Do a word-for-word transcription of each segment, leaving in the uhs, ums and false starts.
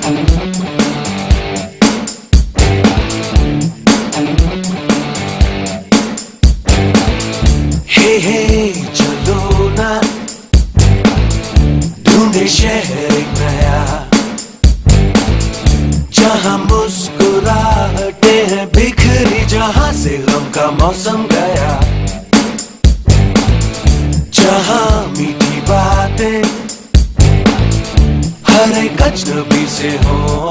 हे हे चलो ना ढूंढे शहर एक नया, जहां मुस्कुराहटे हैं बिखरी, जहां से गम का मौसम गया, जहां मीठी बातें हर एक अजनबी से हो,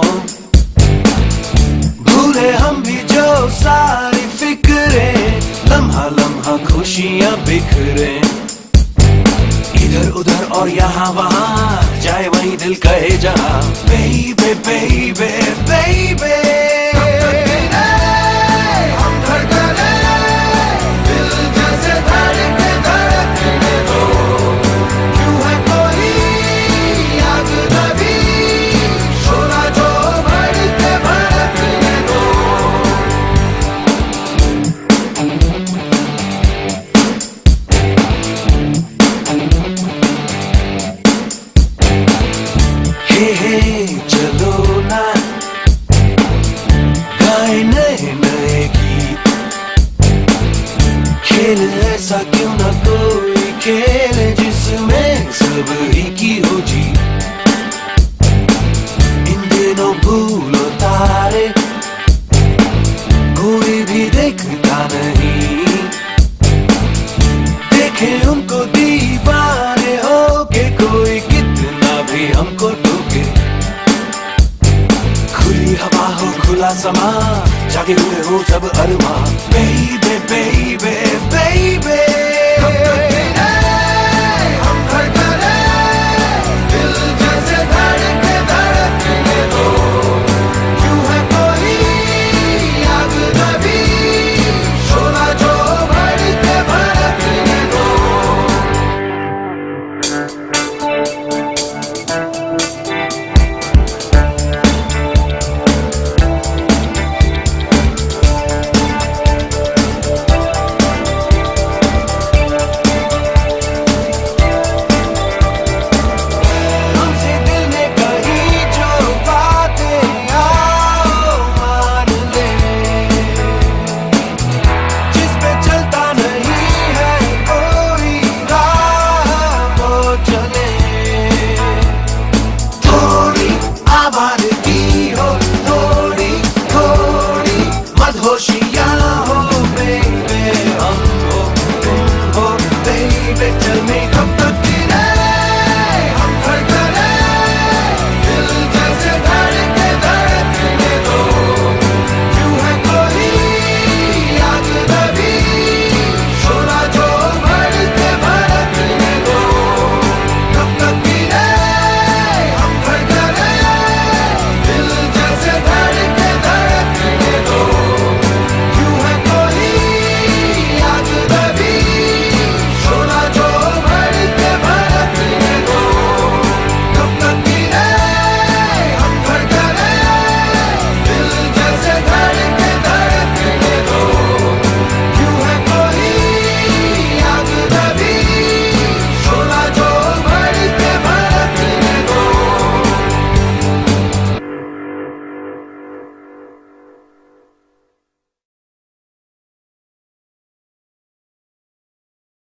भूले हम भी जो सारी फिक्रें, लम्हा लम्हा खुशियां बिखरे, इधर उधर और यहाँ वहाँ, जाए वहीं दिल कहे जहाँ, बेबे बेबे बेबे हे हे चलो ना गाए नए नए गीत, खेल ऐसा क्यों ना कोई खेल जिसमें सब ही की हो जीत, इन दिनों भूलो तारे कोई भी देखता नहीं, देखे उनको दीवाने हो के कोई कितना भी हमको टोके, खुली हवा हो खुला समा, जागे हुए हो सब अरमा, बेबी